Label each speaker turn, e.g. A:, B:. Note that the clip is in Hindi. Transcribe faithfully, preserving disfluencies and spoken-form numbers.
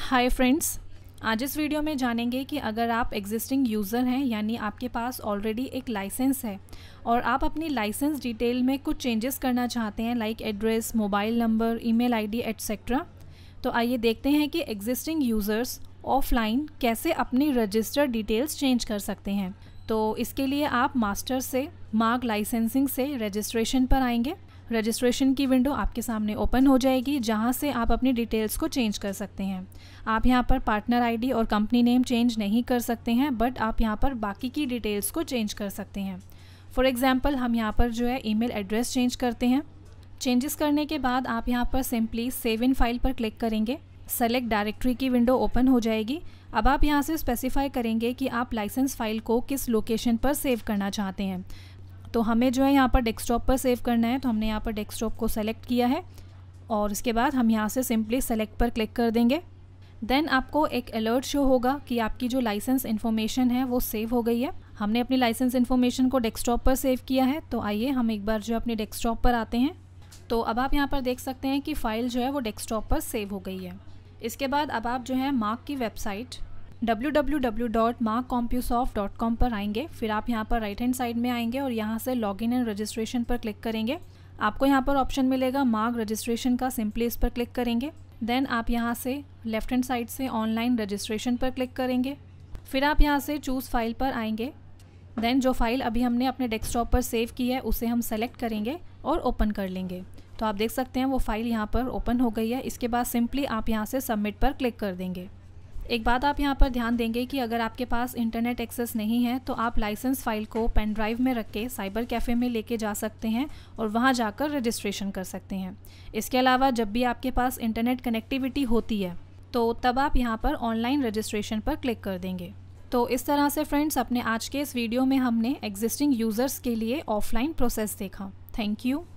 A: हाय फ्रेंड्स, आज इस वीडियो में जानेंगे कि अगर आप एग्जिस्टिंग यूज़र हैं यानी आपके पास ऑलरेडी एक लाइसेंस है और आप अपनी लाइसेंस डिटेल में कुछ चेंजेस करना चाहते हैं like address, mobile number, email ID etcetera. तो आइए देखते हैं कि एग्जिस्टिंग यूज़र्स ऑफलाइन कैसे अपनी रजिस्टर्ड डिटेल्स चेंज कर सकते हैं। तो इसके लिए आप मास्टर से मार्ग लाइसेंसिंग से रजिस्ट्रेशन पर आएंगे। रजिस्ट्रेशन की विंडो आपके सामने ओपन हो जाएगी जहां से आप अपनी डिटेल्स को चेंज कर सकते हैं। आप यहां पर पार्टनर आईडी और कंपनी नेम चेंज नहीं कर सकते हैं, बट आप यहां पर बाकी की डिटेल्स को चेंज कर सकते हैं। फॉर एग्जांपल हम यहां पर जो है ईमेल एड्रेस चेंज करते हैं। चेंजेस करने के बाद आप यहां पर सिंपली सेव इन फाइल पर क्लिक करेंगे। सेलेक्ट डायरेक्टरी की विंडो ओपन हो जाएगी। अब आप यहां से स्पेसिफाई करेंगे कि आप लाइसेंस फाइल को किस लोकेशन पर सेव करना चाहते हैं। तो हमें जो है यहाँ पर डेस्कटॉप पर सेव करना है, तो हमने यहाँ पर डेस्कटॉप को सेलेक्ट किया है और इसके बाद हम यहाँ से सिंपली सेलेक्ट पर क्लिक कर देंगे। देन आपको एक अलर्ट शो होगा कि आपकी जो लाइसेंस इन्फॉर्मेशन है वो सेव हो गई है। हमने अपनी लाइसेंस इन्फॉर्मेशन को डेस्कटॉप पर सेव किया है। तो आइए हम एक बार जो अपने डेस्कटॉप पर आते हैं। तो अब आप यहाँ पर देख सकते हैं कि फ़ाइल जो है वो डेस्कटॉप पर सेव हो गई है। इसके बाद अब आप जो है मार्ग की website W W W dot Marg Compusoft dot com पर आएंगे। फिर आप यहाँ पर राइट हैंड साइड में आएंगे और यहाँ से लॉगिन एंड रजिस्ट्रेशन पर क्लिक करेंगे। आपको यहाँ पर ऑप्शन मिलेगा मार्ग रजिस्ट्रेशन का, सिंपली इस पर क्लिक करेंगे। देन आप यहाँ से लेफ्ट हैंड साइड से ऑनलाइन रजिस्ट्रेशन पर क्लिक करेंगे। फिर आप यहाँ से चूज़ फाइल पर आएंगे। देन जो फाइल अभी हमने अपने डेस्कटॉप पर सेव की है उसे हम सेलेक्ट करेंगे और ओपन कर लेंगे। तो आप देख सकते हैं वो फाइल यहाँ पर ओपन हो गई है। इसके बाद सिंपली आप यहाँ से सबमिट पर क्लिक कर देंगे। एक बात आप यहाँ पर ध्यान देंगे कि अगर आपके पास इंटरनेट एक्सेस नहीं है तो आप लाइसेंस फाइल को पेन ड्राइव में रख के साइबर कैफ़े में लेके जा सकते हैं और वहाँ जाकर रजिस्ट्रेशन कर सकते हैं। इसके अलावा जब भी आपके पास इंटरनेट कनेक्टिविटी होती है तो तब आप यहाँ पर ऑनलाइन रजिस्ट्रेशन पर क्लिक कर देंगे। तो इस तरह से फ्रेंड्स, अपने आज के इस वीडियो में हमने एग्जिस्टिंग यूज़र्स के लिए ऑफलाइन प्रोसेस देखा। Thank you.